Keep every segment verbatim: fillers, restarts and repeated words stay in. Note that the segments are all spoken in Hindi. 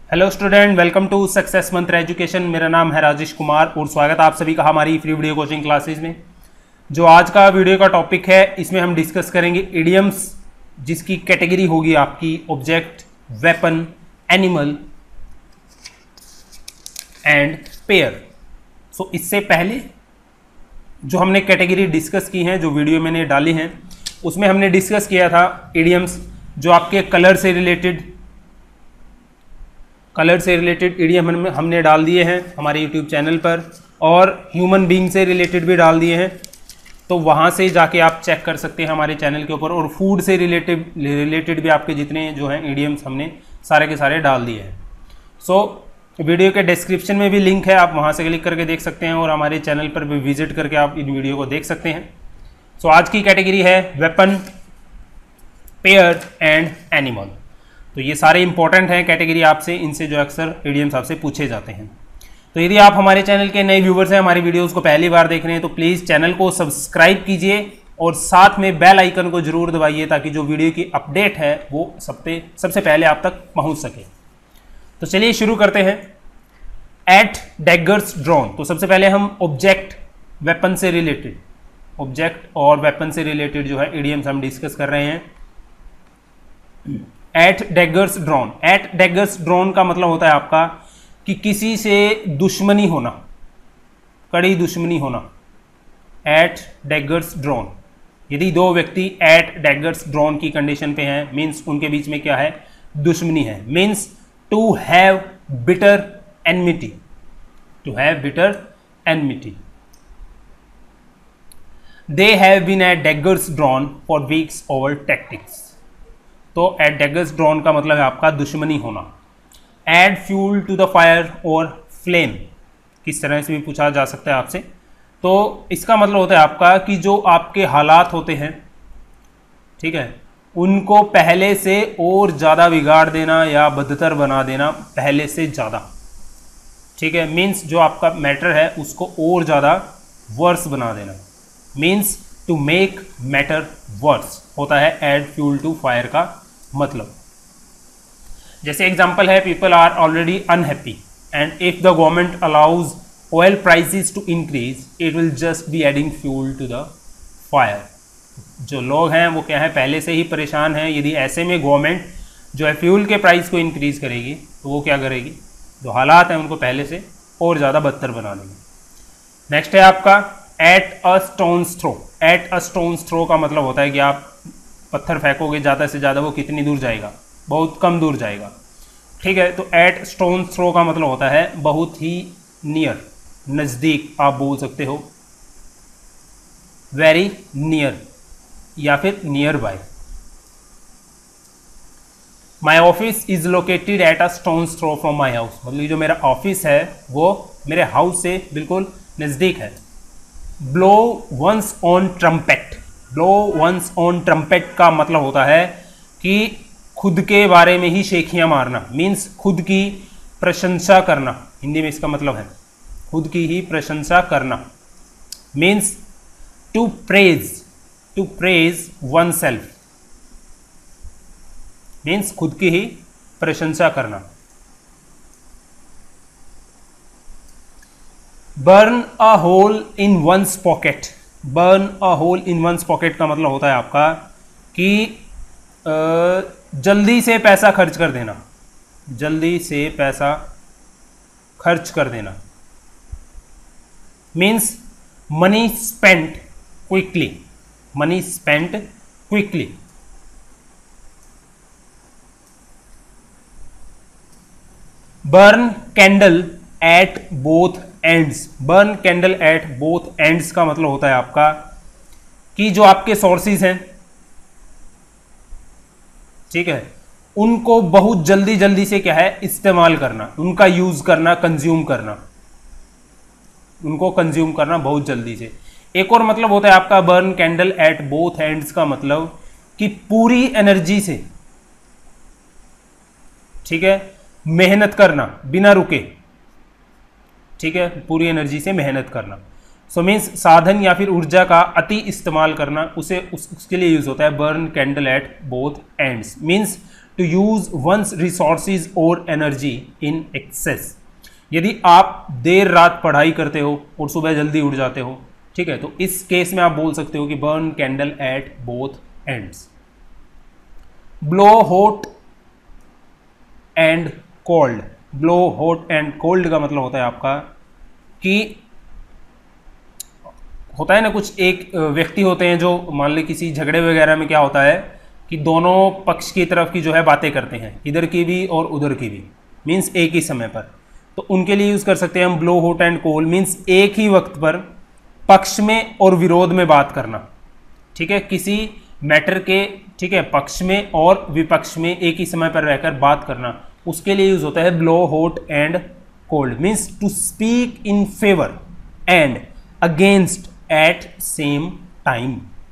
Hello student, welcome to success mantra education. मेरा नाम है राजेश कुमार और स्वागत आप सभी का हमारी फ्री वीडियो कोचिंग क्लासेस में। जो आज का वीडियो का टॉपिक है, इसमें हम डिस्कस करेंगे इडियम्स, जिसकी कैटेगरी होगी आपकी object, weapon, animal and pair. So इससे पहले जो हमने कैटेगरी डिस्कस की हैं, जो वीडियो मैंने डाली हैं, उसमें हमने डिस्कस किया था इडियम्स जो आपके कलर से रिलेटेड कलर से रिलेटेड इडियम हम, हमने डाल दिए हैं हमारे यूट्यूब चैनल पर, और ह्यूमन बीइंग से रिलेटेड भी डाल दिए हैं। तो वहाँ से जाके आप चेक कर सकते हैं हमारे चैनल के ऊपर। और फूड से रिलेटेड रिलेटेड भी आपके जितने जो हैं इडियम्स हमने सारे के सारे डाल दिए हैं। सो so, वीडियो के डिस्क्रिप्शन में भी लिंक है, आप वहाँ से क्लिक करके देख सकते हैं और हमारे चैनल पर भी विजिट करके आप इन वीडियो को देख सकते हैं। सो so, आज की कैटेगरी है वेपन, पेयर एंड एनिमल। तो ये सारे इंपॉर्टेंट हैं कैटेगरी आपसे, इनसे जो अक्सर इडियम्स आपसे पूछे जाते हैं। तो यदि आप हमारे चैनल के नए व्यूवर्स हैं, हमारी वीडियोस को पहली बार देख रहे हैं, तो प्लीज़ चैनल को सब्सक्राइब कीजिए और साथ में बेल आइकन को जरूर दबाइए, ताकि जो वीडियो की अपडेट है वो सबसे सबसे पहले आप तक पहुंच सके। तो चलिए शुरू करते हैं। At daggers drawn. तो सबसे पहले हम ऑब्जेक्ट, वेपन से रिलेटेड ऑब्जेक्ट और वेपन से रिलेटेड जो है इडियम्स हम डिस्कस कर रहे हैं। At daggers drawn. At daggers drawn का मतलब होता है आपका कि किसी से दुश्मनी होना, कड़ी दुश्मनी होना। एट डैगर्स ड्रॉन, यदि दो व्यक्ति एट डैगर्स ड्रॉन की कंडीशन पे हैं, मीन्स उनके बीच में क्या है, दुश्मनी है। Means to have bitter enmity, to have bitter enmity. They have been at daggers drawn for weeks over tactics. तो एट डैगर्स ड्रॉन का मतलब है आपका दुश्मनी होना। Add fuel to the fire और फ्लेम, किस तरह से भी पूछा जा सकता है आपसे। तो इसका मतलब होता है आपका कि जो आपके हालात होते हैं, ठीक है, उनको पहले से और ज़्यादा बिगाड़ देना या बदतर बना देना, पहले से ज़्यादा, ठीक है। मीन्स जो आपका मैटर है उसको और ज़्यादा वर्स बना देना। Means to make matter worse होता है एड फ्यूल टू फायर का मतलब। जैसे एग्जांपल है, people are already unhappy and if the government allows oil prices to increase it will just be adding fuel to the fire. जो लोग हैं वो क्या है, पहले से ही परेशान हैं। यदि ऐसे में गवर्नमेंट जो है फ्यूल के प्राइस को इंक्रीज करेगी तो वो क्या करेगी, जो हालात हैं उनको पहले से और ज़्यादा बदतर बना देंगे। नेक्स्ट है आपका at a stone's throw. At a stone's throw का मतलब होता है कि आप पत्थर फेंकोगे, ज़्यादा से ज़्यादा वो कितनी दूर जाएगा, बहुत कम दूर जाएगा, ठीक है। तो एट स्टोन थ्रो का मतलब होता है बहुत ही नियर, नज़दीक आप बोल सकते हो, वेरी नियर या फिर nearby. My office is located at a stone's throw from my house. मतलब जो मेरा ऑफिस है वो मेरे हाउस से बिल्कुल नज़दीक है। Blow one's own trumpet. Blow one's own trumpet का मतलब होता है कि खुद के बारे में ही शेखियाँ मारना। मीन्स खुद की प्रशंसा करना, हिंदी में इसका मतलब है खुद की ही प्रशंसा करना। Means to praise, to praise oneself, means खुद की ही प्रशंसा करना। Burn a hole in one's pocket. Burn a hole in one's pocket का मतलब होता है आपका कि आ, जल्दी से पैसा खर्च कर देना, जल्दी से पैसा खर्च कर देना। Means money spent quickly, money spent quickly. Burn candle at both ends. Burn candle at both ends का मतलब होता है आपका कि जो आपके सोर्सेज हैं, ठीक है, उनको बहुत जल्दी जल्दी से क्या है, इस्तेमाल करना, उनका यूज करना, कंज्यूम करना, उनको कंज्यूम करना बहुत जल्दी से। एक और मतलब होता है आपका burn candle at both ends का मतलब कि पूरी एनर्जी से, ठीक है, मेहनत करना बिना रुके, ठीक है, पूरी एनर्जी से मेहनत करना। सो मीन्स साधन या फिर ऊर्जा का अति इस्तेमाल करना, उसे उस, उसके लिए यूज होता है burn candle at both ends. Means to use one's resources और एनर्जी इन एक्सेस। यदि आप देर रात पढ़ाई करते हो और सुबह जल्दी उठ जाते हो, ठीक है, तो इस केस में आप बोल सकते हो कि burn candle at both ends. Blow hot and cold. Blow hot and cold का मतलब होता है आपका कि होता है ना, कुछ एक व्यक्ति होते हैं जो मान ली किसी झगड़े वगैरह में क्या होता है कि दोनों पक्ष की तरफ की जो है बातें करते हैं, इधर की भी और उधर की भी, मीन्स एक ही समय पर, तो उनके लिए यूज कर सकते हैं हम blow hot and cold, means एक ही वक्त पर पक्ष में और विरोध में बात करना, ठीक है, किसी मैटर के, ठीक है, पक्ष में और विपक्ष में एक ही समय पर रहकर बात करना, उसके लिए यूज होता है blow hot and cold. Means to speak in favour and against at same time.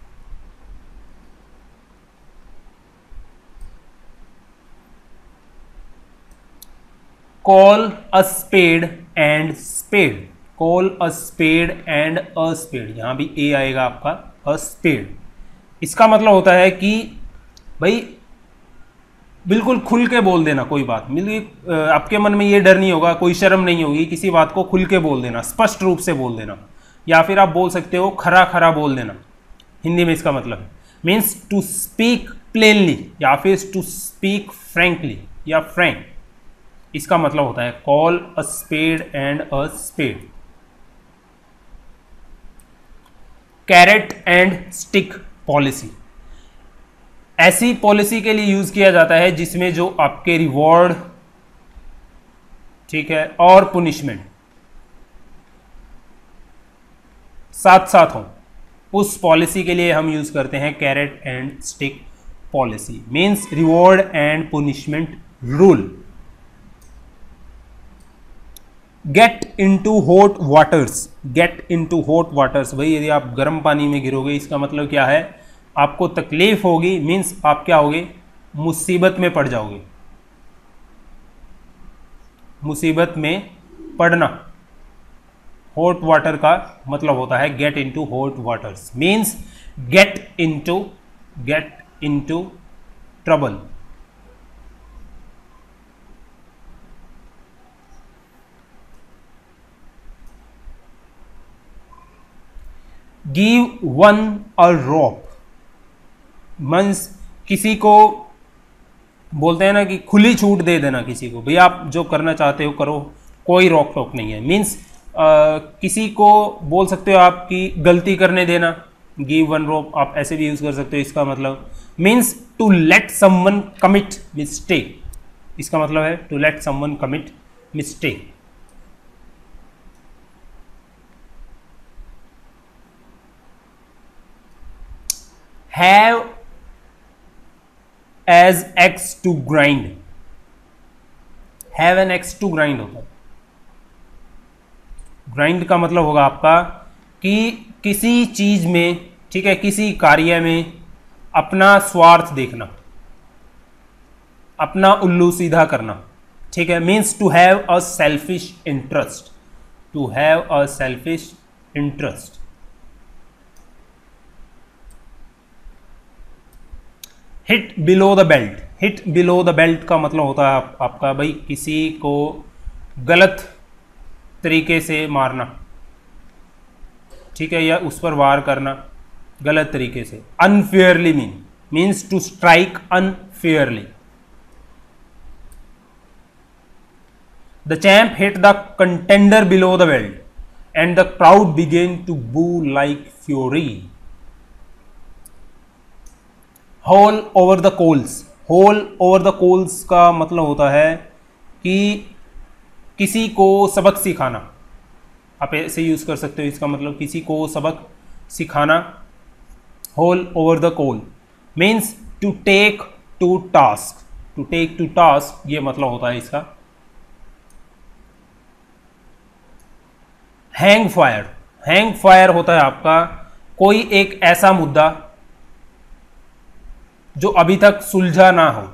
Call a spade and spade. Call a spade and a spade, यहां भी ए आएगा आपका, अ स्पेड। इसका मतलब होता है कि भाई बिल्कुल खुल के बोल देना कोई बात, मतलब आपके मन में ये डर नहीं होगा, कोई शर्म नहीं होगी, किसी बात को खुल के बोल देना, स्पष्ट रूप से बोल देना, या फिर आप बोल सकते हो खरा खरा बोल देना, हिंदी में इसका मतलब है। मीन्स टू स्पीक प्लेनली या फिर टू स्पीक फ्रैंकली या फ्रैंक, इसका मतलब होता है call a spade and a spade. Carrot and stick policy. ऐसी पॉलिसी के लिए यूज किया जाता है जिसमें जो आपके रिवॉर्ड, ठीक है, और पुनिशमेंट साथ साथ हो, उस पॉलिसी के लिए हम यूज करते हैं carrot and stick policy. Means reward and punishment rule. Get into hot waters. Get into hot waters, भाई यदि आप गर्म पानी में गिरोगे, इसका मतलब क्या है, आपको तकलीफ होगी, मीन्स आप क्या होगे, मुसीबत में पड़ जाओगे, मुसीबत में पड़ना। हॉट वाटर का मतलब होता है get into hot waters, means get into get into trouble. Give one a rope. मीन्स किसी को बोलते हैं ना कि खुली छूट दे देना किसी को, भैया आप जो करना चाहते हो करो, कोई रोक टोक नहीं है। मीन्स किसी को बोल सकते हो आप कि गलती करने देना, गिव वन रोप आप ऐसे भी यूज कर सकते हो। इसका मतलब means to let someone commit mistake, इसका मतलब है to let someone commit mistake. Have as axe to grind. Have an axe to grind होता है। ग्राइंड का मतलब होगा आपका कि किसी चीज में, ठीक है, किसी कार्य में अपना स्वार्थ देखना, अपना उल्लू सीधा करना, ठीक है। Means to have a selfish interest, to have a selfish interest. Hit below the belt. Hit below the belt का मतलब होता है आप, आपका भाई किसी को गलत तरीके से मारना, ठीक है, या उस पर वार करना गलत तरीके से। Unfairly mean means to strike unfairly. The champ hit the contender below the belt and the crowd began to boo like fury. Haul over the coals. Haul over the coals का मतलब होता है कि किसी को सबक सिखाना, आप ऐसे यूज कर सकते हो। इसका मतलब किसी को सबक सिखाना। Haul over the coal means to take to task, to take to task ये मतलब होता है इसका। Hang fire. हैंग फायर होता है आपका कोई एक ऐसा मुद्दा जो अभी तक सुलझा ना हो,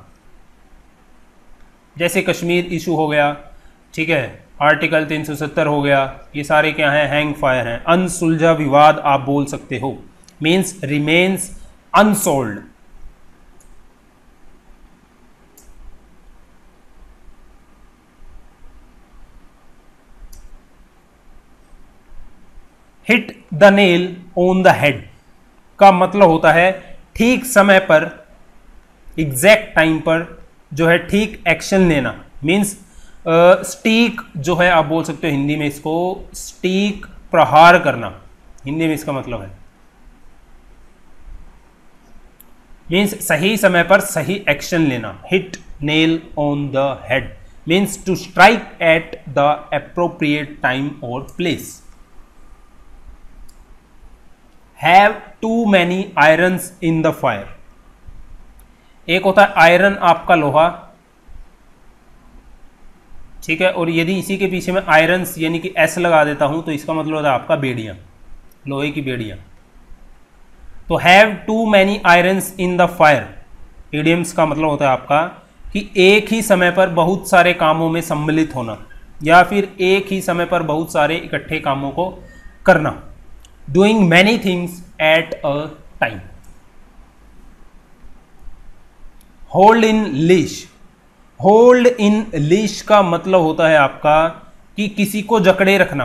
जैसे कश्मीर इशू हो गया, ठीक है, आर्टिकल तीन सौ सत्तर हो गया, ये सारे क्या हैं, हैंग फायर हैं। अनसुलझा विवाद आप बोल सकते हो, means remains unsolved. Hit the nail on the head का मतलब होता है ठीक समय पर, एग्जैक्ट टाइम पर जो है ठीक एक्शन लेना। मीन्स स्टीक जो है आप बोल सकते हो हिंदी में इसको, स्टीक प्रहार करना हिंदी में इसका मतलब है। मीन्स सही समय पर सही एक्शन लेना। Hit nail on the head means to strike at the appropriate time और place. Have too many irons in the fire. एक होता है आयरन आपका लोहा, ठीक है, और यदि इसी के पीछे मैं आयरन्स यानी कि एस लगा देता हूं तो इसका मतलब होता है आपका बेड़ियां, लोहे की बेड़ियां। तो have too many irons in the fire, idioms का मतलब होता है आपका कि एक ही समय पर बहुत सारे कामों में सम्मिलित होना या फिर एक ही समय पर बहुत सारे इकट्ठे कामों को करना। Doing many things at a time. Hold in leash. Hold in leash का मतलब होता है आपका कि किसी को जकड़े रखना,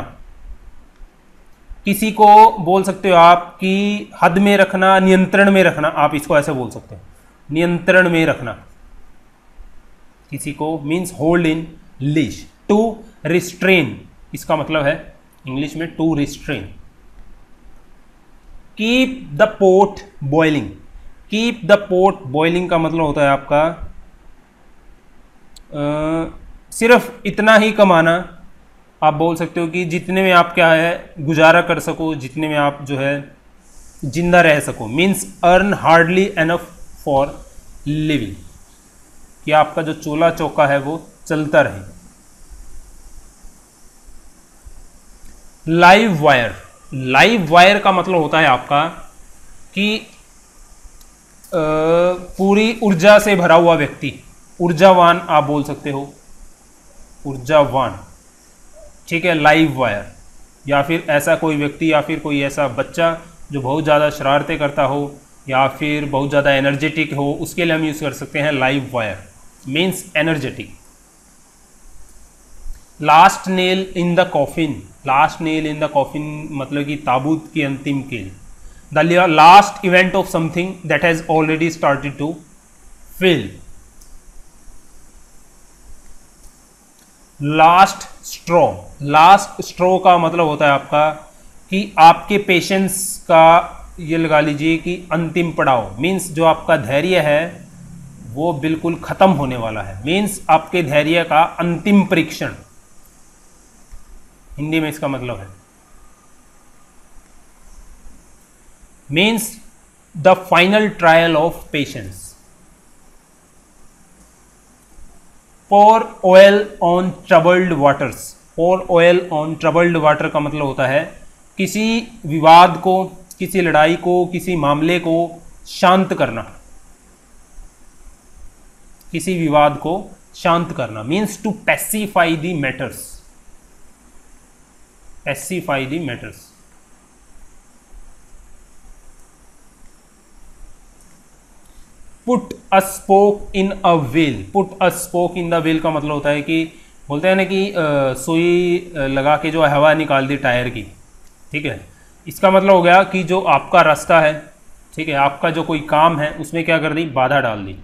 किसी को बोल सकते हो आप कि हद में रखना, नियंत्रण में रखना, आप इसको ऐसे बोल सकते हो, नियंत्रण में रखना किसी को, means hold in leash. To restrain, इसका मतलब है इंग्लिश में to restrain. Keep the pot boiling. Keep the pot boiling का मतलब होता है आपका आ, सिर्फ इतना ही कमाना, आप बोल सकते हो कि जितने में आप क्या है गुजारा कर सको, जितने में आप जो है जिंदा रह सको। Means earn hardly enough for living, कि आपका जो चूल्हा चौका है वो चलता रहे। Live wire. लाइव वायर का मतलब होता है आपका कि आ, पूरी ऊर्जा से भरा हुआ व्यक्ति, ऊर्जावान आप बोल सकते हो, ऊर्जावान, ठीक है, लाइव वायर। या फिर ऐसा कोई व्यक्ति या फिर कोई ऐसा बच्चा जो बहुत ज़्यादा शरारतें करता हो या फिर बहुत ज़्यादा एनर्जेटिक हो, उसके लिए हम यूज़ कर सकते हैं live wire, means energetic. Last nail in the coffin. Last nail in the coffin मतलब कि ताबूत की अंतिम कील। The last event of something that has already started to fail. Last straw. Last straw का मतलब होता है आपका कि आपके पेशेंस का, ये लगा लीजिए कि अंतिम पड़ाव, मीन्स जो आपका धैर्य है वो बिल्कुल खत्म होने वाला है। मीन्स आपके धैर्य का अंतिम परीक्षण, हिंदी में इसका मतलब है। Means the final trial of patience. pour oil on troubled waters। pour oil on troubled water का मतलब होता है किसी विवाद को, किसी लड़ाई को, किसी मामले को शांत करना, किसी विवाद को शांत करना। Means to pacify the matters, pacify the matters. Put a spoke in a wheel. Put a spoke in the wheel का मतलब होता है कि बोलते हैं ना कि सुई लगा के जो हवा निकाल दी टायर की, ठीक है। इसका मतलब हो गया कि जो आपका रास्ता है, ठीक है, आपका जो कोई काम है उसमें क्या कर दी, बाधा डाल दी,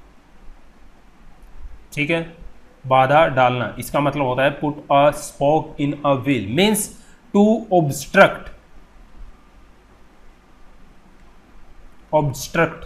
ठीक है, बाधा डालना। इसका मतलब होता है put a spoke in a wheel, means to obstruct, obstruct.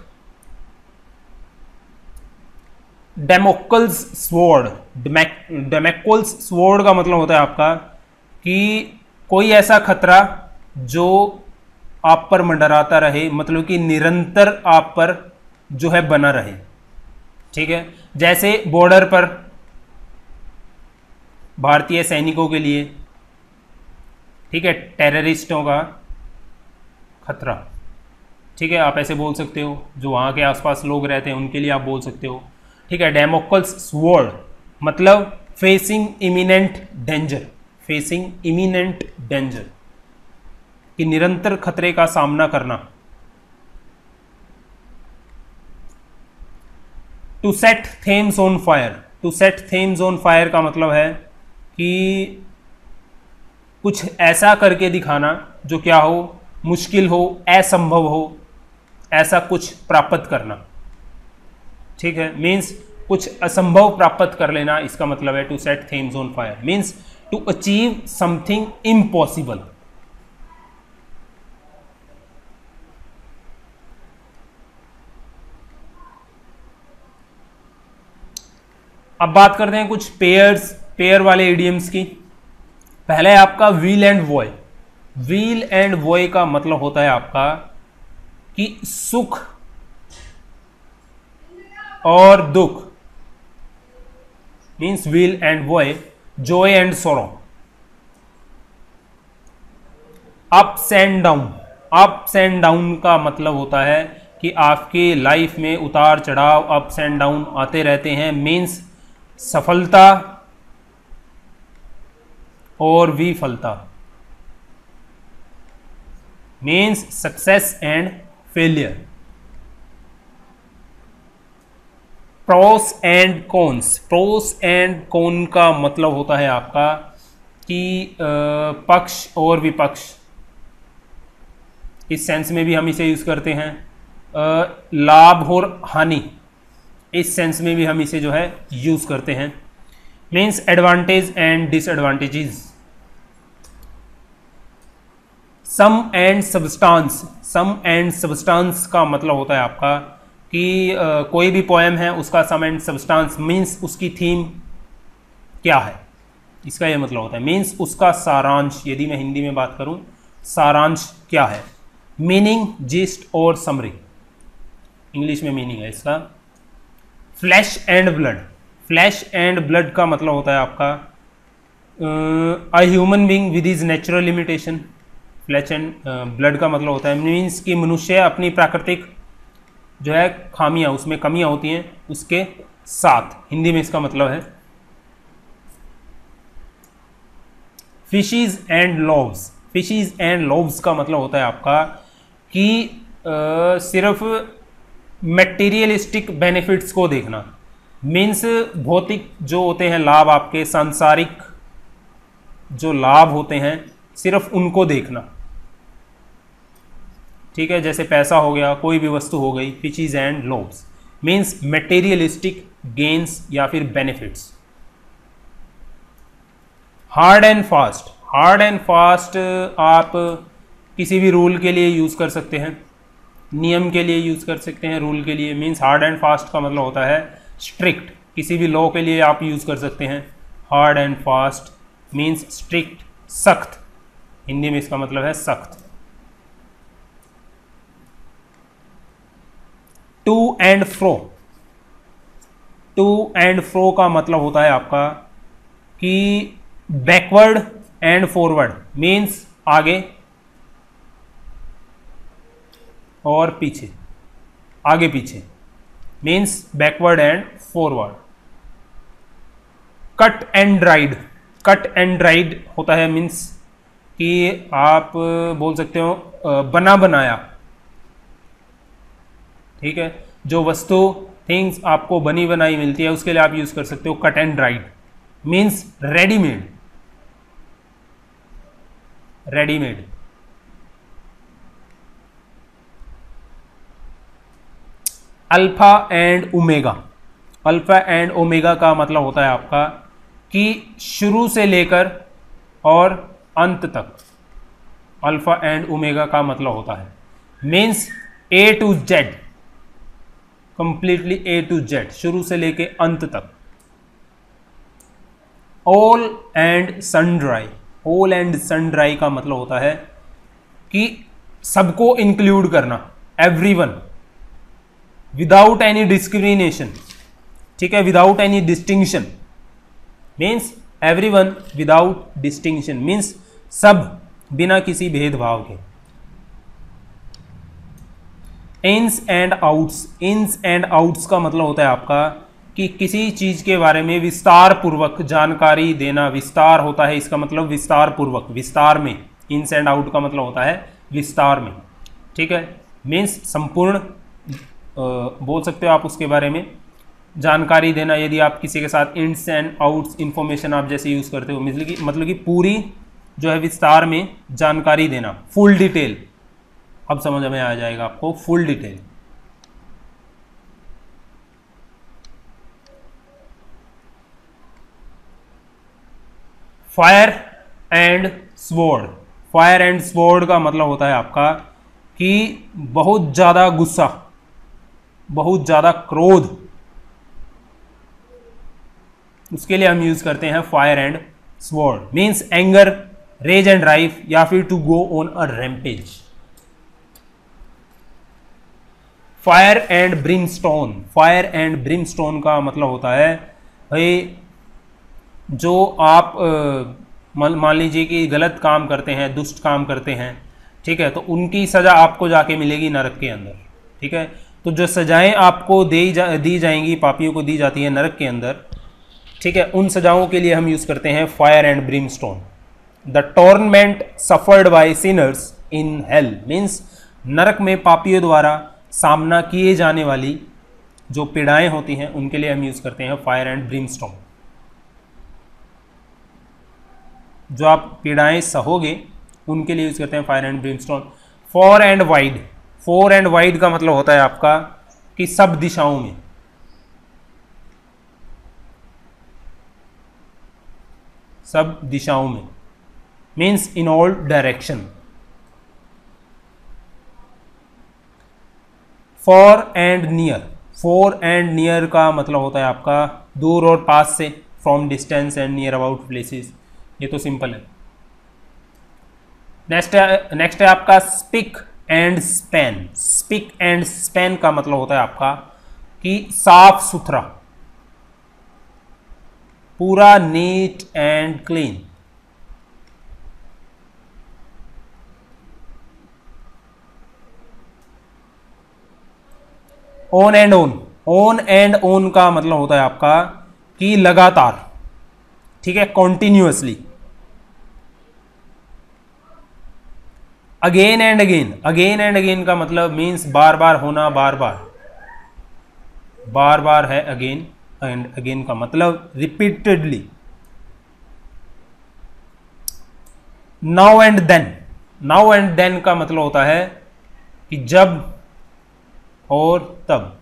Damocles sword. Damocles sword का मतलब होता है आपका कि कोई ऐसा खतरा जो आप पर मंडराता रहे, मतलब कि निरंतर आप पर जो है बना रहे, ठीक है। जैसे बॉर्डर पर भारतीय सैनिकों के लिए, ठीक है, टेररिस्टों का खतरा, ठीक है, आप ऐसे बोल सकते हो। जो वहाँ के आसपास लोग रहते हैं उनके लिए आप बोल सकते हो, ठीक है। डेमोक्ल्स स्वॉर्ड मतलब facing imminent danger, facing imminent danger, कि निरंतर खतरे का सामना करना। To set Thames on fire. To set Thames on fire का मतलब है कि कुछ ऐसा करके दिखाना जो क्या हो, मुश्किल हो, असंभव हो, ऐसा कुछ प्राप्त करना। ठीक है, मीन्स कुछ असंभव प्राप्त कर लेना, इसका मतलब है to set Thames on fire, means to achieve something impossible. अब बात करते हैं कुछ पेयर्स पेयर वाले इडियम्स की। पहले है आपका weal and woe. Weal and woe का मतलब होता है आपका कि सुख और दुख, means weal and woe, joy and sorrow, ups and down. Ups and down का मतलब होता है कि आपकी लाइफ में उतार चढ़ाव, अप्स एंड डाउन आते रहते हैं, मीन्स सफलता और विफलता, means success and failure. Pros and cons. Pros and con का मतलब होता है आपका कि पक्ष और विपक्ष, इस सेंस में भी हम इसे यूज करते हैं। लाभ और हानि, इस सेंस में भी हम इसे जो है यूज करते हैं, means advantage and disadvantages. Sum and substance. Sum and substance का मतलब होता है आपका कि uh, कोई भी पोएम है उसका सम एंड सबस्टांस, मीन्स उसकी थीम क्या है, इसका यह मतलब होता है, मीन्स उसका सारांश। यदि मैं हिंदी में बात करूं, सारांश क्या है, मीनिंग, जिस्ट और समरी, इंग्लिश में मीनिंग है इसका। Flesh and blood. Flesh and blood का मतलब होता है आपका a human being with his natural limitation. Flesh and blood का मतलब होता है मीन्स कि मनुष्य अपनी प्राकृतिक जो है खामियां, उसमें कमियां होती हैं, उसके साथ, हिंदी में इसका मतलब है। Fishes and loaves. Fishes and loaves का मतलब होता है आपका कि आ, सिर्फ मटेरियलिस्टिक बेनिफिट्स को देखना, मीन्स भौतिक जो होते हैं लाभ, आपके सांसारिक जो लाभ होते हैं सिर्फ उनको देखना। ठीक है, जैसे पैसा हो गया, कोई भी वस्तु हो गई। Fishes and loaves means materialistic gains या फिर benefits. Hard and fast. Hard and fast आप किसी भी रूल के लिए यूज कर सकते हैं, नियम के लिए यूज कर सकते हैं, रूल के लिए, मीन्स हार्ड एंड फास्ट का मतलब होता है स्ट्रिक्ट। किसी भी लॉ के लिए आप यूज कर सकते हैं hard and fast, means strict, सख्त, हिंदी में इसका मतलब है सख्त। To and fro. To and fro का मतलब होता है आपका कि बैकवर्ड एंड फॉरवर्ड, मीन्स आगे और पीछे, आगे पीछे, means backward and forward. Cut and dried. Cut and dried होता है मीन्स कि आप बोल सकते हो बना बनाया। ठीक है, जो वस्तु, थिंग्स आपको बनी बनाई मिलती है उसके लिए आप यूज कर सकते हो cut and dried, means readymade. Readymade. Alpha and omega. Alpha and omega का मतलब होता है आपका कि शुरू से लेकर और अंत तक। अल्फा एंड ओमेगा का मतलब होता है means A to Z, completely A to Z, शुरू से लेके अंत तक। All and sundry. All and sundry का मतलब होता है कि सबको इंक्लूड करना, एवरीवन, विदाउट एनी डिस्क्रिमिनेशन। ठीक है, without any distinction, means everyone without distinction, means सब बिना किसी भेदभाव के। Ins and outs. Ins and outs का मतलब होता है आपका कि किसी चीज के बारे में विस्तार पूर्वक जानकारी देना। विस्तार होता है इसका मतलब विस्तार पूर्वक, विस्तार में। इन्स एंड आउट का मतलब होता है विस्तार में। ठीक है, मीन्स संपूर्ण बोल सकते हो आप उसके बारे में जानकारी देना। यदि आप किसी के साथ इन्स एंड आउट्स इंफॉर्मेशन आप जैसे यूज करते हो, मतलब कि मतलब कि पूरी जो है विस्तार में जानकारी देना, फुल डिटेल। अब समझ में आ जाएगा आपको full detail. Fire and sword, fire and sword का मतलब होता है आपका कि बहुत ज्यादा गुस्सा, बहुत ज्यादा क्रोध, उसके लिए हम यूज करते हैं fire and sword. Means anger, rage and rife, या फिर to go on a rampage. Fire and brimstone, fire and brimstone का मतलब होता है भाई जो आप मान लीजिए कि गलत काम करते हैं, दुष्ट काम करते हैं, ठीक है, तो उनकी सजा आपको जाके मिलेगी नरक के अंदर। ठीक है, तो जो सजाएं आपको दी जा दी जाएंगी, पापियों को दी जाती है नरक के अंदर, ठीक है, उन सजाओं के लिए हम यूज करते हैं fire and brimstone. The torment suffered by sinners in hell, means नरक में पापियों द्वारा सामना किए जाने वाली जो पीड़ाएं होती हैं उनके लिए हम यूज करते हैं फायर एंड ब्रिमस्टोन। जो आप पीड़ाएं सहोगे उनके लिए यूज करते हैं fire and brimstone. Far and wide, far and wide का मतलब होता है आपका कि सब दिशाओं में, सब दिशाओं में, means in all direction. Far and near, far and near का मतलब होता है आपका दूर और पास से, from distance and near about places. ये तो सिंपल है। नेक्स्ट है नेक्स्ट है आपका spick and span. Spick and span का मतलब होता है आपका कि साफ सुथरा, पूरा neat and clean. On and on, on and on का मतलब होता है आपका कि लगातार, ठीक है, continuously. Again and again, again and again का मतलब मीन्स बार बार होना, बार बार, बार बार है अगेन एंड अगेन का मतलब repeatedly. Now and then, now and then का मतलब होता है कि जब और तब।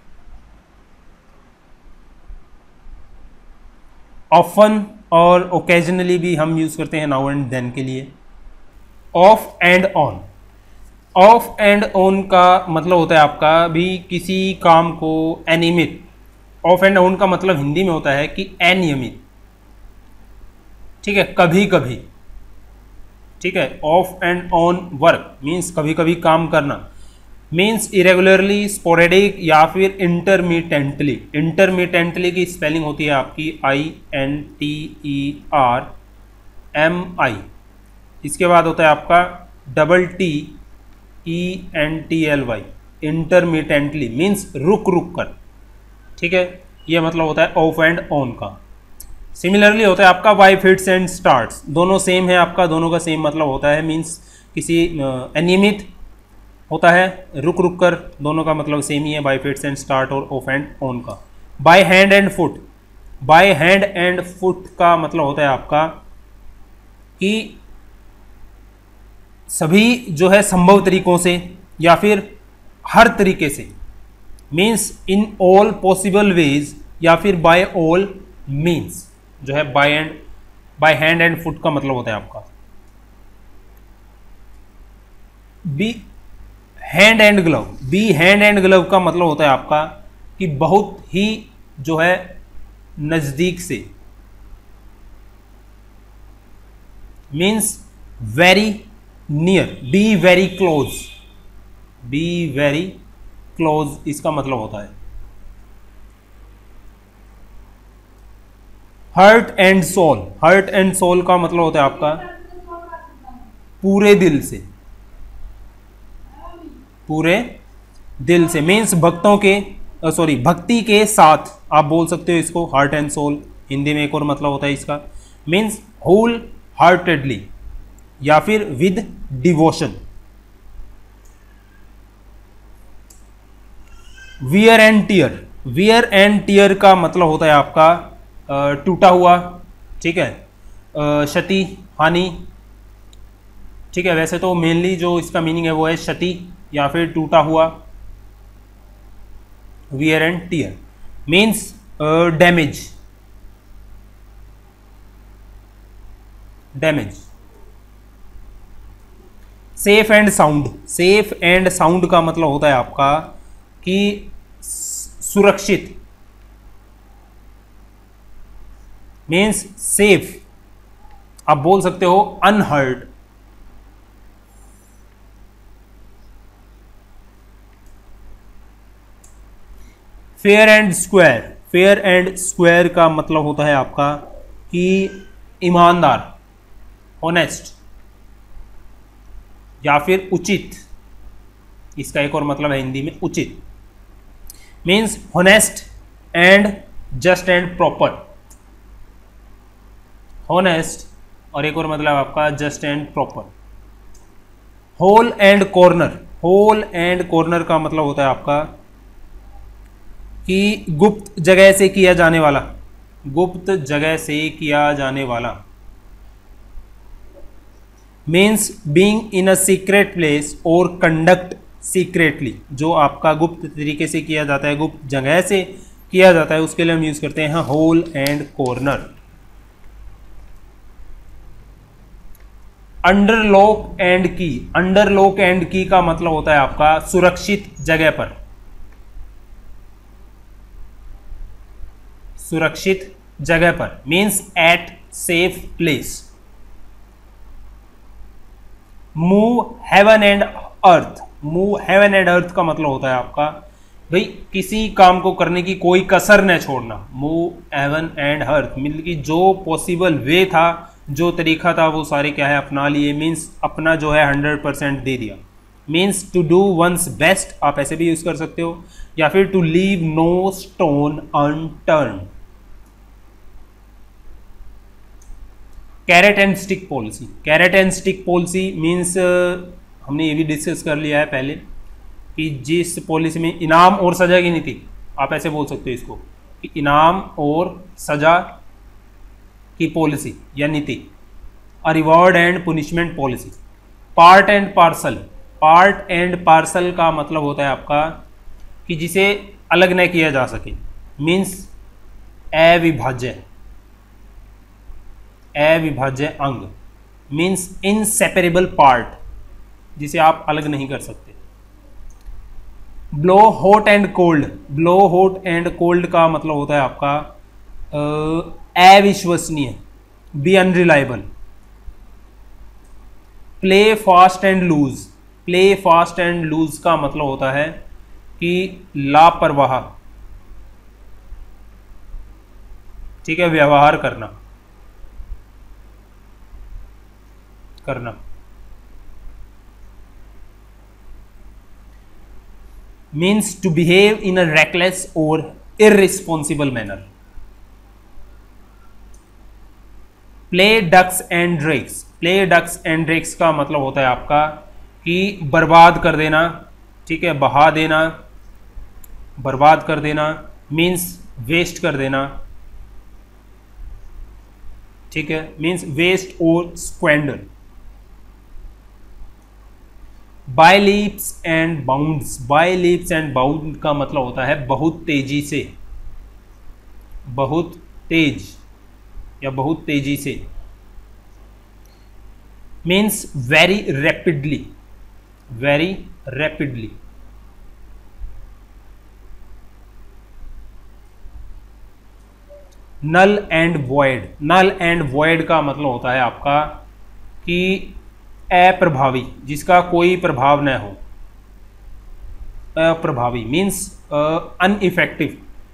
ऑफन और ओकेजनली भी हम यूज करते हैं नाउ एंड देन के लिए। Off and on, off and on का मतलब होता है आपका भी किसी काम को अनियमित। ऑफ एंड ऑन का मतलब हिंदी में होता है कि अनियमित, ठीक है, कभी कभी, ठीक है। Off and on work means कभी कभी काम करना, मीन्स इरेगुलरली, स्पोरेडिक या फिर इंटरमीटेंटली। इंटरमीटेंटली की स्पेलिंग होती है आपकी I N T E R M I, इसके बाद होता है आपका double T E N T L Y, intermittently means रुक रुक कर, ठीक है। ये मतलब होता है ऑफ एंड ऑन का। सिमिलरली होता है आपका वाई फिट्स एंड स्टार्ट्स, दोनों सेम है आपका, दोनों का सेम मतलब होता है, मीन्स किसी अनियमित होता है, रुक रुक कर, दोनों का मतलब सेम ही है, बाय फिट्स एंड स्टार्ट और ऑफ एंड ऑन का। By hand and foot, by hand and foot का मतलब होता है आपका कि सभी जो है संभव तरीकों से या फिर हर तरीके से, means in all possible ways या फिर बाय ऑल मीन्स, जो है by and by hand and foot का मतलब होता है आपका। Be hand and glove, be hand and glove का मतलब होता है आपका कि बहुत ही जो है नजदीक से, means very near, be very close, be very close इसका मतलब होता है। Heart and soul, heart and soul का मतलब होता है आपका पूरे दिल से, पूरे दिल से, मीन्स भक्तों के सॉरी भक्ति के साथ आप बोल सकते हो इसको, हार्ट एंड सोल। हिंदी में एक और मतलब होता है इसका, मीन्स होल हार्टेडली या फिर with devotion. Wear and tear, wear and tear का मतलब होता है आपका टूटा हुआ, ठीक है, क्षति हानि ठीक है, वैसे तो मेनली जो इसका मीनिंग है वो है क्षति या फिर टूटा हुआ, wear and tear, means damage, damage. Safe and sound, safe and sound का मतलब होता है आपका कि सुरक्षित, मीन्स सेफ, आप बोल सकते हो unhurt. Fair and square, fair and square का मतलब होता है आपका कि ईमानदार, ऑनेस्ट या फिर उचित, इसका एक और मतलब है हिंदी में उचित, means honest and just and proper, honest और एक और मतलब आपका just and proper. Hole and corner, hole and corner का मतलब होता है आपका कि गुप्त जगह से किया जाने वाला, गुप्त जगह से किया जाने वाला, means being in a secret place और कंडक्ट सीक्रेटली, जो आपका गुप्त तरीके से किया जाता है, गुप्त जगह से किया जाता है, उसके लिए हम यूज करते हैं hole and corner. Under lock and key, under lock and key का मतलब होता है आपका सुरक्षित जगह पर, सुरक्षित जगह पर, means at safe place. Move heaven and earth, move heaven and earth का मतलब होता है आपका भाई किसी काम को करने की कोई कसर न छोड़ना, मूव हेवन एंड अर्थ, मतलब कि जो पॉसिबल वे था, जो तरीका था, वो सारे क्या है अपना लिए, मीन्स अपना जो है हंड्रेड परसेंट दे दिया, means to do one's best, आप ऐसे भी यूज कर सकते हो, या फिर to leave no stone unturned. Carrot and stick policy, carrot and stick policy means हमने ये भी डिस्कस कर लिया है पहले कि जिस पॉलिसी में इनाम और सजा की नीति, आप ऐसे बोल सकते हो इसको कि इनाम और सजा की पॉलिसी या नीति, a reward and punishment policy. Part and parcel, part and parcel का मतलब होता है आपका कि जिसे अलग न किया जा सके, मीन्स अविभाज्य, अविभाज्य अंग, मीन्स इनसेपरेबल पार्ट, जिसे आप अलग नहीं कर सकते। Blow hot and cold, blow hot and cold का मतलब होता है आपका अविश्वसनीय, be unreliable. Play fast and loose, play fast and loose का मतलब होता है कि लापरवाह, ठीक है, व्यवहार करना, करना। Means to behave in a reckless और irresponsible manner. Play ducks and drakes, play ducks and drakes का मतलब होता है आपका कि बर्बाद कर देना, ठीक है, बहा देना, बर्बाद कर देना, मीन्स वेस्ट कर देना, ठीक है, मीन्स वेस्ट और squander. By leaps and bounds, by leaps and bound का मतलब होता है बहुत तेजी से, बहुत तेज या बहुत तेजी से, means very rapidly, very rapidly. Null and void, null and void का मतलब होता है आपका कि अप्रभावी, जिसका कोई प्रभाव न हो, अप्रभावी means ineffective.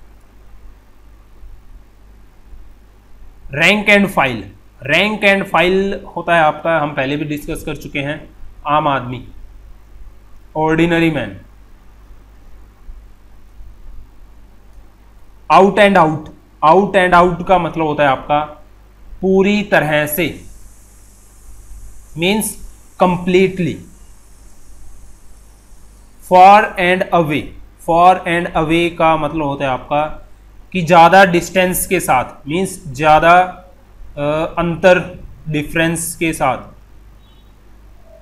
Rank and file, rank and file होता है आपका, हम पहले भी डिस्कस कर चुके हैं, आम आदमी, ordinary man. Out and out, out and out का मतलब होता है आपका पूरी तरह से, means completely. Far and away, far and away का मतलब होता है आपका कि ज़्यादा डिस्टेंस के साथ, मीन्स ज़्यादा अंतर, डिफरेंस के साथ।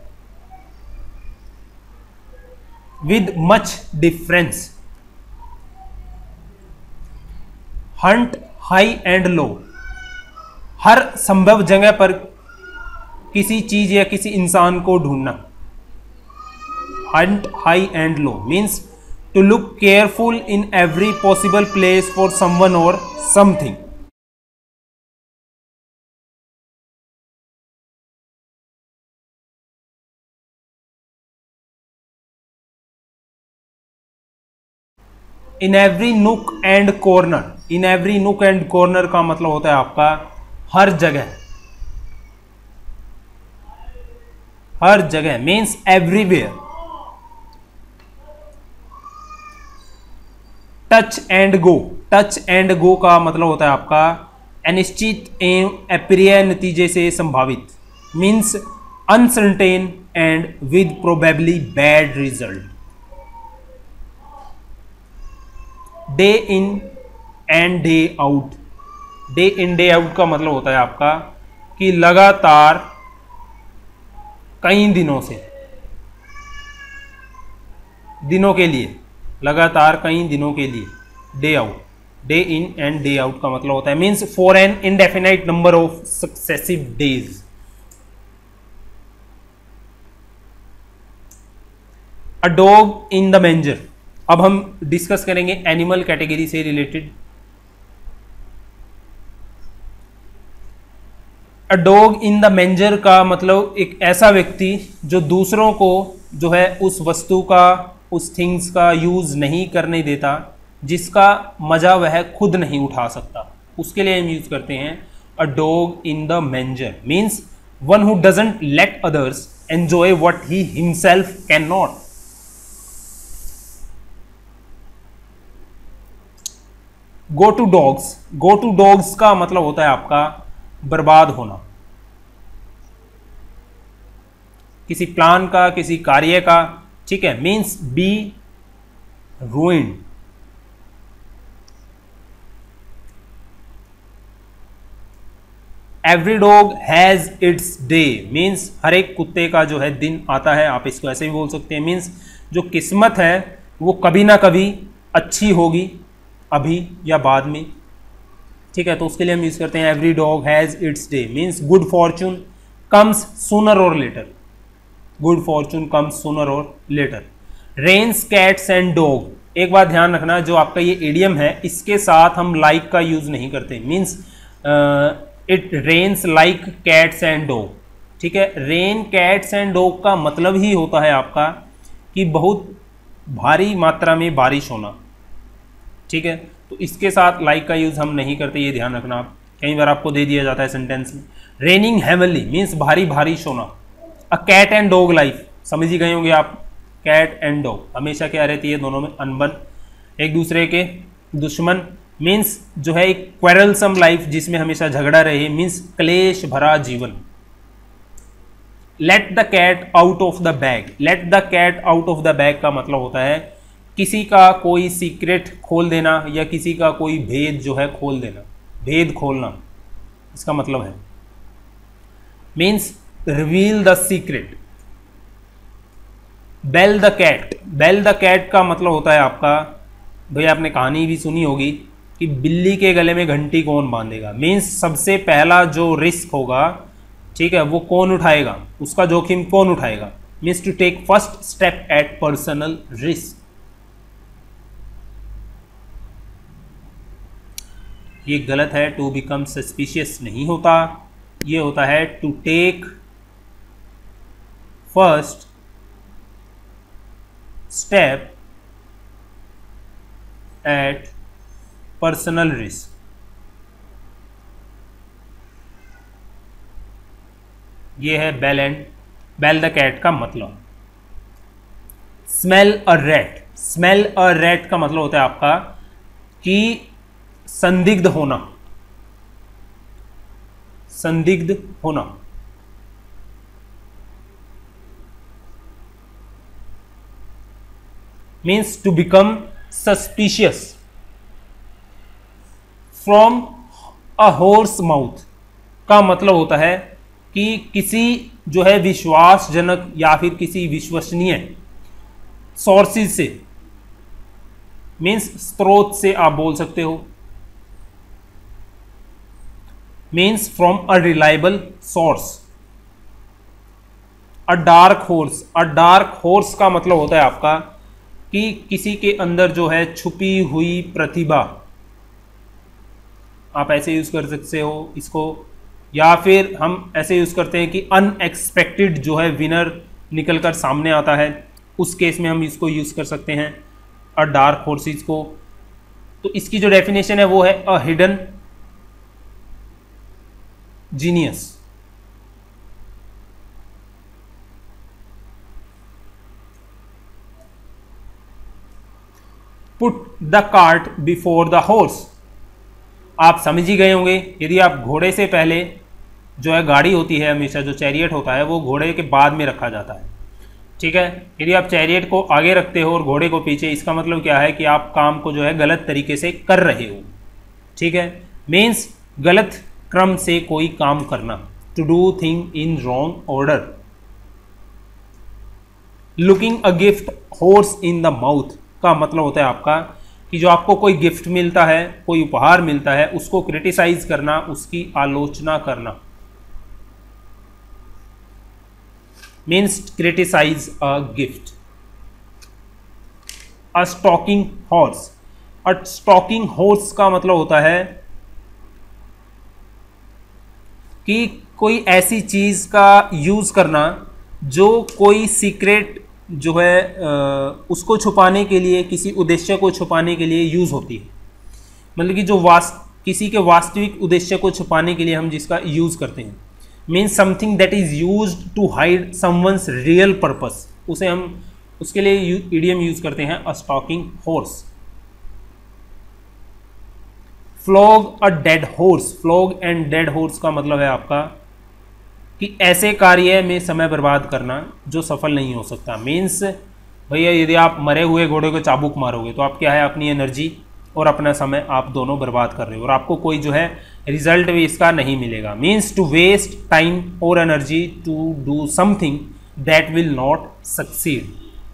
With much difference, hunt high and low, हर संभव जगह पर किसी चीज या किसी इंसान को ढूंढना। Hunt high and low means to look careful in every possible place for someone और something. In every nook and corner, in every nook and corner का मतलब होता है आपका हर जगह, हर जगह means everywhere. Touch and go, touch and go का मतलब होता है आपका अनिश्चित एवं अप्रिय नतीजे से संभावित, means uncertain and with probably bad result. Day in and day out, day in day out का मतलब होता है आपका कि लगातार कई दिनों से, दिनों के लिए, लगातार कई दिनों के लिए, day out, day in and day out का मतलब होता है means for an indefinite number of successive days. A dog in the manger, अब हम डिस्कस करेंगे एनिमल कैटेगरी से related. A dog in the manger का मतलब एक ऐसा व्यक्ति जो दूसरों को जो है उस वस्तु का, उस थिंग्स का यूज नहीं करने देता जिसका मजा वह खुद नहीं उठा सकता, उसके लिए हम यूज करते हैं a dog in the manger means one who doesn't let others enjoy what he himself can not. Go to dogs, go to dogs का मतलब होता है आपका बर्बाद होना, किसी प्लान का, किसी कार्य का, ठीक है, means be ruined. Every dog has its day means हर एक कुत्ते का जो है दिन आता है, आप इसको ऐसे भी बोल सकते हैं, मीन्स जो किस्मत है वो कभी ना कभी अच्छी होगी, अभी या बाद में, ठीक है, तो उसके लिए हम यूज करते हैं every dog has its day means good fortune comes sooner और later, good fortune comes sooner और later. Rains cats and dog, एक बात ध्यान रखना, जो आपका ये एडियम है इसके साथ हम लाइक का यूज नहीं करते, means it rains like cats and dog, ठीक है। रेन कैट्स एंड डॉग का मतलब ही होता है आपका कि बहुत भारी मात्रा में बारिश होना, ठीक है, तो इसके साथ लाइक का यूज हम नहीं करते, ये ध्यान रखना आप, कई बार आपको दे दिया जाता है सेंटेंस में। रेनिंग हेवनली मीन्स भारी बारिश होना। A cat and dog life, समझ ही गए होंगे आप, कैट एंड डॉग हमेशा क्या रहती है, दोनों में अनबन, एक दूसरे के दुश्मन, मीन्स जो है एक क्वेरलसम लाइफ जिसमें हमेशा झगड़ा रहे, मीन्स क्लेश भरा जीवन। Let the cat out of the bag, let the cat out of the bag का मतलब होता है किसी का कोई सीक्रेट खोल देना या किसी का कोई भेद जो है खोल देना, भेद खोलना इसका मतलब है, means reveal the secret. Bell the cat, bell the cat का मतलब होता है आपका, भाई आपने कहानी भी सुनी होगी कि बिल्ली के गले में घंटी कौन बांधेगा, मीन्स सबसे पहला जो रिस्क होगा, ठीक है, वो कौन उठाएगा, उसका जोखिम कौन उठाएगा, means to take first step at personal risk. ये गलत है, टू बिकम सस्पिशियस नहीं होता, ये होता है to take first step at personal risk. ये है bell and bell the cat का मतलब। Smell a rat, smell a rat का मतलब होता है आपका कि संदिग्ध होना, संदिग्ध होना, means to become suspicious. From a horse mouth का मतलब होता है कि किसी जो है विश्वासजनक या फिर किसी विश्वसनीय सोर्सेज से, मीन्स स्रोत से आप बोल सकते हो, means from a reliable source. A dark horse, a dark horse का मतलब होता है आपका कि किसी के अंदर जो है छुपी हुई प्रतिभा, आप ऐसे यूज कर सकते हो इसको, या फिर हम ऐसे यूज करते हैं कि अनएक्सपेक्टेड जो है विनर निकलकर सामने आता है, उस केस में हम इसको यूज कर सकते हैं अ डार्क हॉर्सेस को। तो इसकी जो डेफिनेशन है वो है a hidden genius. Put the cart before the horse, आप समझ ही गए होंगे, यदि आप घोड़े से पहले जो है गाड़ी होती है, हमेशा जो चैरियट होता है वो घोड़े के बाद में रखा जाता है, ठीक है। यदि आप चैरियट को आगे रखते हो और घोड़े को पीछे, इसका मतलब क्या है कि आप काम को जो है गलत तरीके से कर रहे हो, ठीक है। मीन्स गलत क्रम से कोई काम करना, to do thing in wrong order. Looking a gift horse in the mouth का मतलब होता है आपका कि जो आपको कोई गिफ्ट मिलता है, कोई उपहार मिलता है, उसको क्रिटिसाइज करना, उसकी आलोचना करना, means criticise a gift. A stalking horse, a stalking horse का मतलब होता है कि कोई ऐसी चीज का यूज करना जो कोई सीक्रेट जो है उसको छुपाने के लिए, किसी उद्देश्य को छुपाने के लिए यूज होती है, मतलब कि जो वास्त किसी के वास्तविक उद्देश्य को छुपाने के लिए हम जिसका यूज करते हैं, means something that is used to hide someone's real purpose, उसे हम उसके लिए इडियम यूज करते हैं a stalking horse. Flog a dead horse, flog and dead horse का मतलब है आपका कि ऐसे कार्य में समय बर्बाद करना जो सफल नहीं हो सकता। मीन्स भैया यदि आप मरे हुए घोड़े को चाबुक मारोगे तो आप क्या है, अपनी एनर्जी और अपना समय आप दोनों बर्बाद कर रहे हो और आपको कोई जो है रिजल्ट भी इसका नहीं मिलेगा। मीन्स टू वेस्ट टाइम और energy to do something that will not succeed.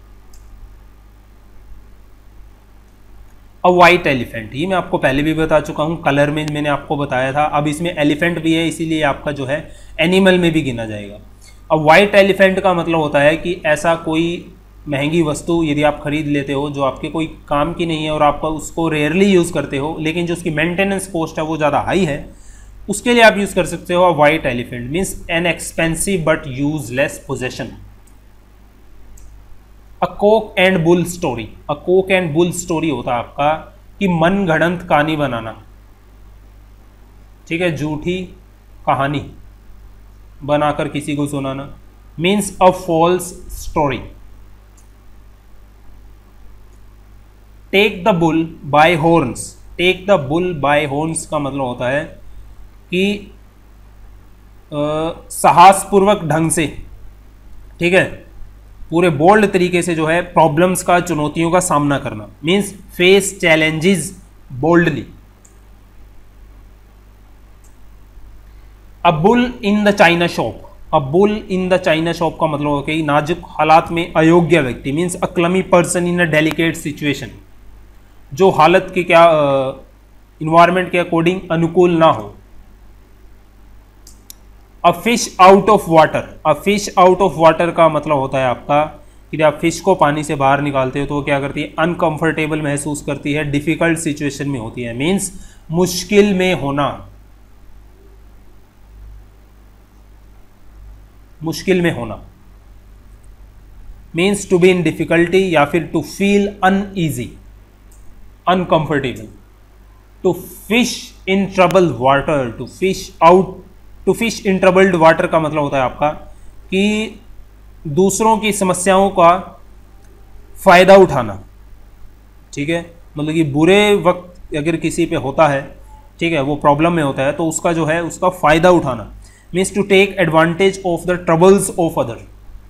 A white elephant, ये मैं आपको पहले भी बता चुका हूँ, कलर में मैंने आपको बताया था, अब इसमें एलिफेंट भी है इसीलिए आपका जो है एनिमल में भी गिना जाएगा। अब वाइट एलिफेंट का मतलब होता है कि ऐसा कोई महंगी वस्तु यदि आप खरीद लेते हो जो आपके कोई काम की नहीं है और आप उसको रेयरली यूज़ करते हो, लेकिन जो उसकी मेंटेनेंस कॉस्ट है वो ज़्यादा हाई है, उसके लिए आप यूज़ कर सकते हो white elephant. Means an expensive but useless possession. A cock and bull story, a cock and bull story होता है आपका कि मन गढ़ंत कहानी बनाना, ठीक है, झूठी कहानी बनाकर किसी को सुनाना। Means a false story. Take the bull by horns, take the bull by horns का मतलब होता है कि साहसपूर्वक ढंग से, ठीक है, पूरे बोल्ड तरीके से जो है प्रॉब्लम्स का, चुनौतियों का सामना करना। Means face challenges boldly. A bull in the china shop, a bull in the china shop का मतलब हो कि नाजुक हालात में अयोग्य व्यक्ति। Means a clumsy person in a delicate situation, जो हालत के क्या इन्वायरमेंट के अकॉर्डिंग अनुकूल ना हो। A fish out of water, a fish out of water का मतलब होता है आपका कि जब आप फिश को पानी से बाहर निकालते हो तो वो क्या करती है, अनकंफर्टेबल महसूस करती है, डिफिकल्ट सिचुएशन में होती है। मीन्स मुश्किल में होना, मुश्किल में होना। Means to be in difficulty या फिर to feel uneasy, uncomfortable. To fish in trouble water, to fish out to fish in troubled water का मतलब होता है आपका कि दूसरों की समस्याओं का फायदा उठाना, ठीक है, मतलब कि बुरे वक्त अगर किसी पे होता है, ठीक है, वो प्रॉब्लम में होता है तो उसका जो है उसका फायदा उठाना। Means to take advantage of the troubles of other.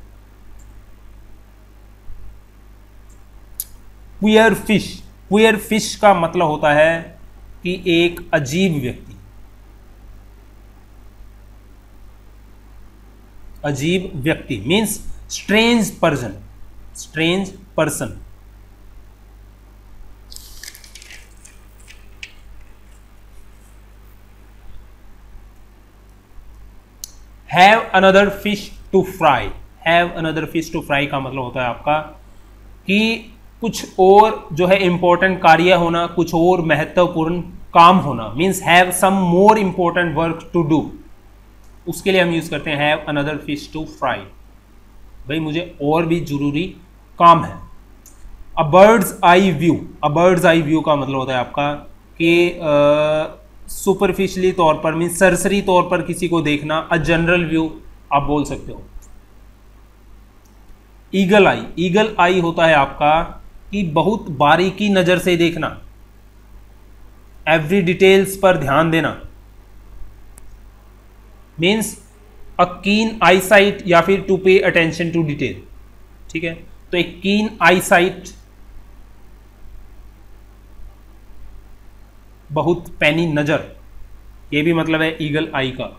Queer fish, queer fish का मतलब होता है कि एक अजीब व्यक्ति, अजीब व्यक्ति। Means strange person, strange person. Have another fish to fry. Have another fish to fry का मतलब होता है आपका कि कुछ और जो है इंपॉर्टेंट कार्य होना, कुछ और महत्वपूर्ण काम होना, means have some more important work to do. उसके लिए हम यूज करते हैं have another fish to fry. भाई मुझे और भी जरूरी काम है। A bird's eye view. A bird's eye view का मतलब होता है आपका कि सुपरफिशियली तौर पर, मीन सरसरी तौर पर किसी को देखना। अ जनरल व्यू आप बोल सकते हो। ईगल आई। ईगल आई होता है आपका कि बहुत बारीकी नजर से देखना, एवरी डिटेल्स पर ध्यान देना, मीन्स अ कीन आई साइट या फिर to pay attention to detail. ठीक है, तो एक कीन आई साइट, बहुत पैनी नजर, ये भी मतलब है ईगल आई का।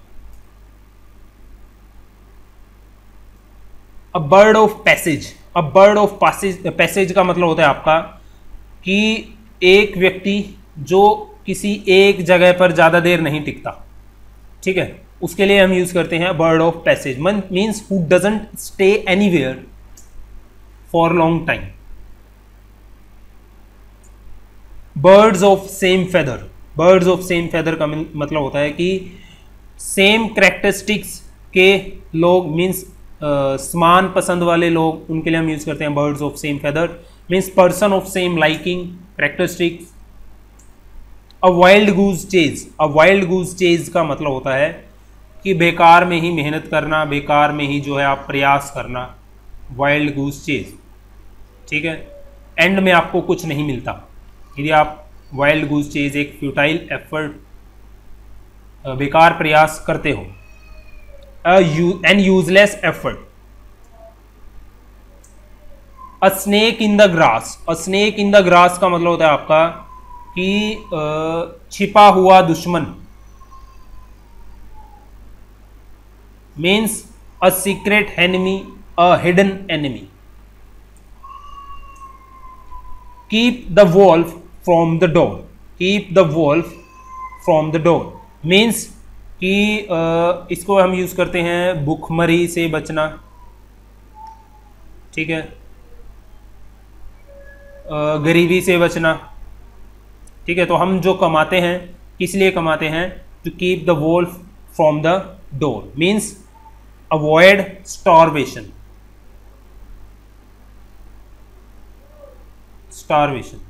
A bird of passage. A bird of passage passage का मतलब होता है आपका कि एक व्यक्ति जो किसी एक जगह पर ज्यादा देर नहीं टिकता। ठीक है, उसके लिए हम यूज करते हैं bird of passage, means who doesn't stay anywhere for long time. Birds of same feather. Birds of same feather का मतलब होता है कि सेम करेक्टरिस्टिक्स के लोग, मीन्स समान पसंद वाले लोग, उनके लिए हम यूज करते हैं birds of same feather, means person of same liking characteristics. A wild goose chase. A wild goose chase का मतलब होता है कि बेकार में ही मेहनत करना, बेकार में ही जो है आप प्रयास करना, वाइल्ड गूज चेज। ठीक है, एंड में आपको कुछ नहीं मिलता यदि आप वाइल्ड गूज चेज, एक फ्यूटाइल एफर्ट, बेकार प्रयास करते हो। An useless effort. A snake in the grass. A snake in the grass का मतलब होता है आपका कि uh, छिपा हुआ दुश्मन, means a secret enemy, a hidden enemy. Keep the wolf from the door. Keep the wolf from the door means कि uh, इसको हम यूज करते हैं भूखमरी से बचना। ठीक है, uh, गरीबी से बचना। ठीक है, तो हम जो कमाते हैं किस लिए कमाते हैं? To keep the wolf from the door means avoid starvation. Starvation.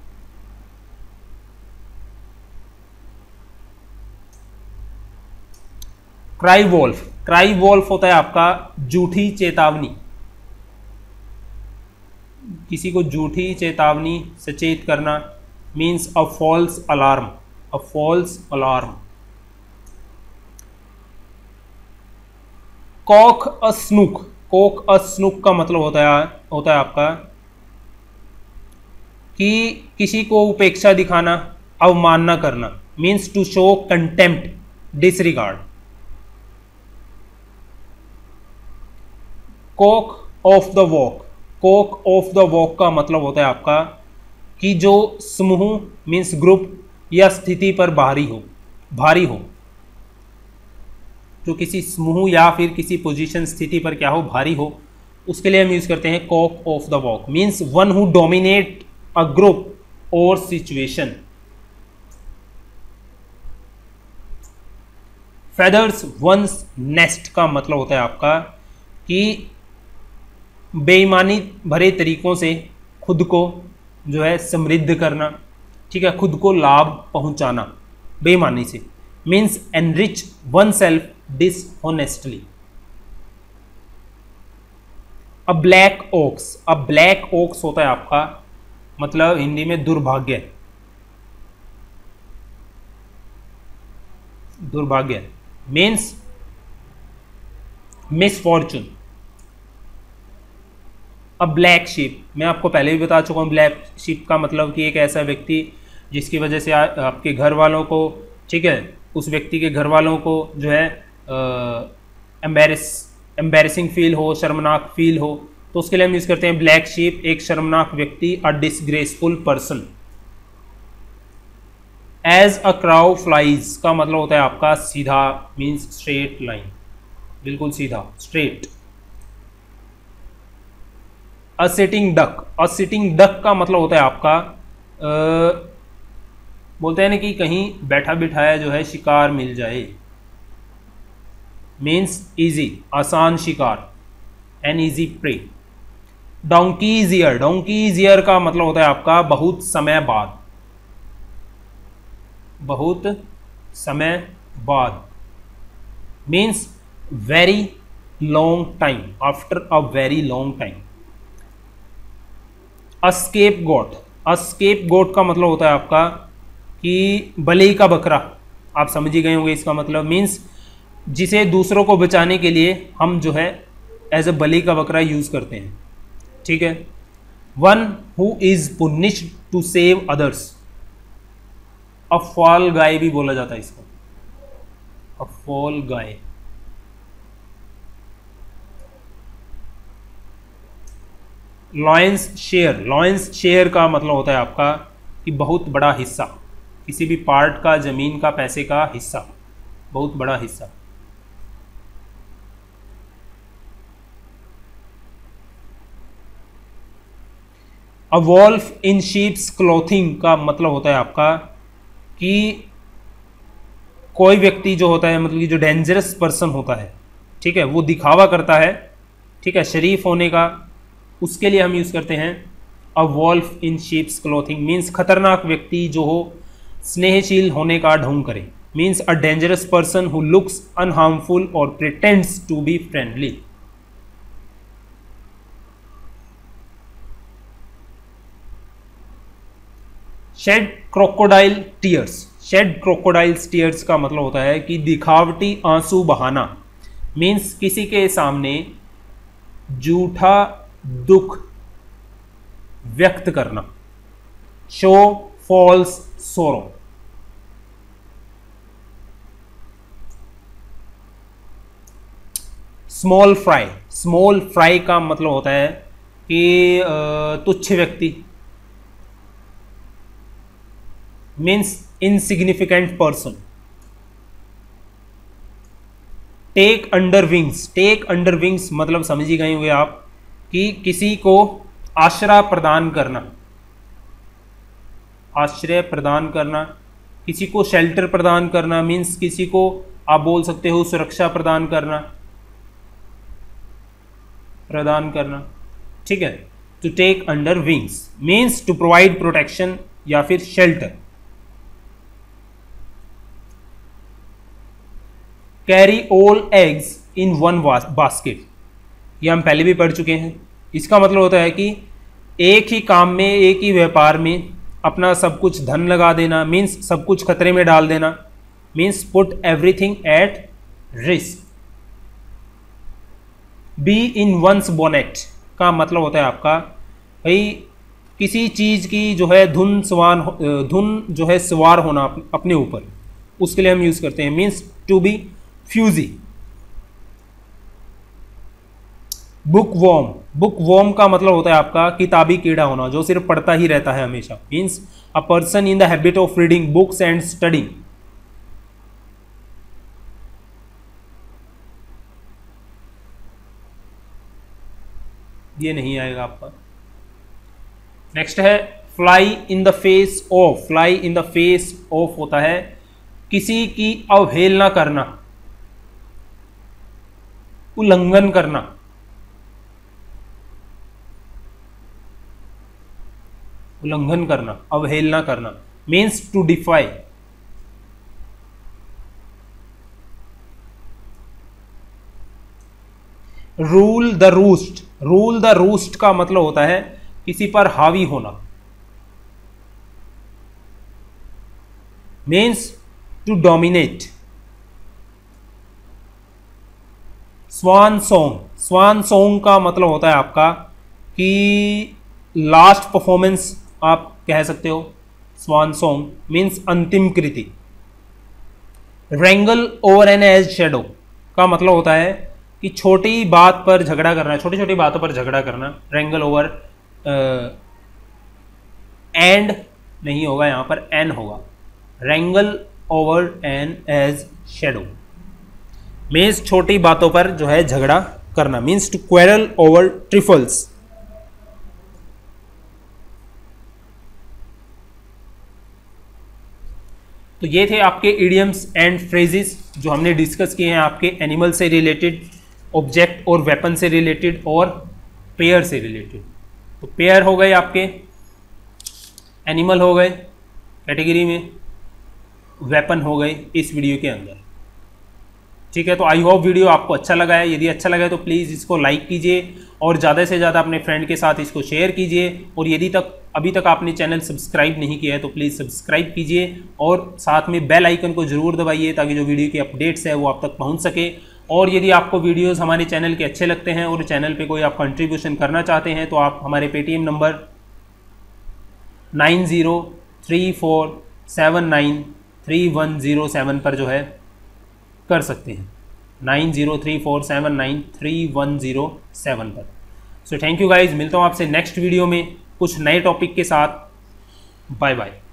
Cry wolf. Cry wolf होता है आपका झूठी चेतावनी, किसी को झूठी चेतावनी सचेत करना, means a false alarm. A false alarm. Cock a snook. Cock a snook का मतलब होता है होता है आपका कि किसी को उपेक्षा दिखाना, अवमानना करना, means to show contempt, disregard. Cock of the walk. Cock of the walk का मतलब होता है आपका कि जो समूह मीन्स ग्रुप या स्थिति पर भारी हो, भारी हो, जो किसी समूह या फिर किसी पोजीशन स्थिति पर क्या हो, भारी हो, उसके लिए हम यूज करते हैं cock of the walk, means one who dominate a group और सिचुएशन। फेदर्स वंस नेस्ट का मतलब होता है आपका कि बेईमानी भरे तरीकों से खुद को जो है समृद्ध करना। ठीक है, खुद को लाभ पहुंचाना बेईमानी से, means enrich one self dishonestly. A black ox. A black ox होता है आपका मतलब हिंदी में दुर्भाग्य। दुर्भाग्य means misfortune. A black sheep, मैं आपको पहले भी बता चुका हूँ ब्लैक शिप का मतलब कि एक ऐसा व्यक्ति जिसकी वजह से आ, आपके घर वालों को, ठीक है, उस व्यक्ति के घर वालों को जो है एम्बेरस एम्बेरसिंग फील हो, शर्मनाक फील हो, तो उसके लिए हम यूज करते हैं ब्लैक शीप, एक शर्मनाक व्यक्ति, a disgraceful person. As a crow flies का मतलब होता है आपका सीधा, मीन्स स्ट्रेट लाइन, बिल्कुल सीधा, straight. A sitting duck, a sitting duck का मतलब होता है आपका आ, बोलते हैं ना कि कहीं बैठा बिठाया जो है शिकार मिल जाए, मीन्स इजी, आसान शिकार, an easy prey. Donkey's year, donkey's year का मतलब होता है आपका बहुत समय बाद, बहुत समय बाद, means very long time, after a very long time. A scapegoat, a scapegoat का मतलब होता है आपका कि बलि का बकरा, आप समझ ही गए होंगे इसका मतलब, मीन्स जिसे दूसरों को बचाने के लिए हम जो है एज अ बलि का बकरा यूज करते हैं, ठीक है। One who is punished to save others, a fall guy भी बोला जाता है इसको, a fall guy. Lion's share, lion's share का मतलब होता है आपका कि बहुत बड़ा हिस्सा, किसी भी पार्ट का, जमीन का, पैसे का हिस्सा, बहुत बड़ा हिस्सा। A wolf in sheep's clothing का मतलब होता है आपका कि कोई व्यक्ति जो होता है, मतलब कि जो डेंजरस पर्सन होता है, ठीक है, वो दिखावा करता है, ठीक है, शरीफ होने का, उसके लिए हम यूज करते हैं a wolf in sheep's clothing, means खतरनाक व्यक्ति जो हो स्नेहशील होने का ढोंग करे, means a dangerous person who looks unharmful और pretends to be friendly. Shed crocodile tears, shed crocodiles tears का मतलब होता है कि दिखावटी आंसू बहाना, मीन्स किसी के सामने झूठा दुख व्यक्त करना। Show false sorrow, small fry, small fry का मतलब होता है कि तुच्छ व्यक्ति, means insignificant person. Take under wings, take under wings मतलब समझ ही गए होंगे आप कि किसी को आश्रय प्रदान करना, आश्रय प्रदान करना, किसी को शेल्टर प्रदान करना, मीन्स किसी को आप बोल सकते हो सुरक्षा प्रदान करना, प्रदान करना, ठीक है। To take under wings means to provide protection या फिर shelter. Carry all eggs in one basket, ये हम पहले भी पढ़ चुके हैं। इसका मतलब होता है कि एक ही काम में, एक ही व्यापार में अपना सब कुछ धन लगा देना, मीन्स सब कुछ खतरे में डाल देना, means put everything at risk. Be in one's bonnet का मतलब होता है आपका भाई किसी चीज की जो है धुन सवार, धुन जो है सवार होना अपने ऊपर, उसके लिए हम यूज करते हैं, means to be fussy. Book worm, book worm का मतलब होता है आपका किताबी कीड़ा होना, जो सिर्फ पढ़ता ही रहता है हमेशा, means a person in the habit of reading books and studying. ये नहीं आएगा आपका। नेक्स्ट है fly in the face of, fly in the face of होता है किसी की अवहेलना करना, उल्लंघन करना। उल्लंघन करना, अवहेलना करना, means to defy. Rule the roost, rule the roost का मतलब होता है किसी पर हावी होना, means to dominate. Swan song, swan song का मतलब होता है आपका कि लास्ट परफॉर्मेंस आप कह सकते हो, स्वान सॉन्ग मीन्स अंतिम कृति। Wrangle over an ass's shadow का मतलब होता है कि छोटी बात पर झगड़ा करना, छोटी छोटी बातों पर झगड़ा करना, रेंगल ओवर, एंड नहीं होगा यहाँ पर, एन होगा, wrangle over an ass's shadow means छोटी बातों पर जो है झगड़ा करना, means to quarrel over trifles. तो ये थे आपके इडियम्स एंड फ्रेजेस जो हमने डिस्कस किए हैं, आपके एनिमल से रिलेटेड, ऑब्जेक्ट और वेपन से रिलेटेड और पेयर से रिलेटेड। तो पेयर हो गए आपके, एनिमल हो गए कैटेगरी में, वेपन हो गए इस वीडियो के अंदर। ठीक है, तो आई होप वीडियो आपको अच्छा लगा है। यदि अच्छा लगा है तो प्लीज़ इसको लाइक कीजिए और ज़्यादा से ज़्यादा अपने फ्रेंड के साथ इसको शेयर कीजिए। और यदि तक अभी तक आपने चैनल सब्सक्राइब नहीं किया है तो प्लीज़ सब्सक्राइब कीजिए और साथ में बेल आइकन को ज़रूर दबाइए ताकि जो वीडियो की अपडेट्स है वो आप तक पहुंच सके। और यदि आपको वीडियोस हमारे चैनल के अच्छे लगते हैं और चैनल पे कोई आप कंट्रीब्यूशन करना चाहते हैं तो आप हमारे Paytm number nine zero three four seven nine three one zero seven पर जो है कर सकते हैं, nine zero three four seven nine three one zero seven पर। सो थैंक यू गाइज, मिलता हूँ आपसे नेक्स्ट वीडियो में कुछ नए टॉपिक के साथ। Bye bye.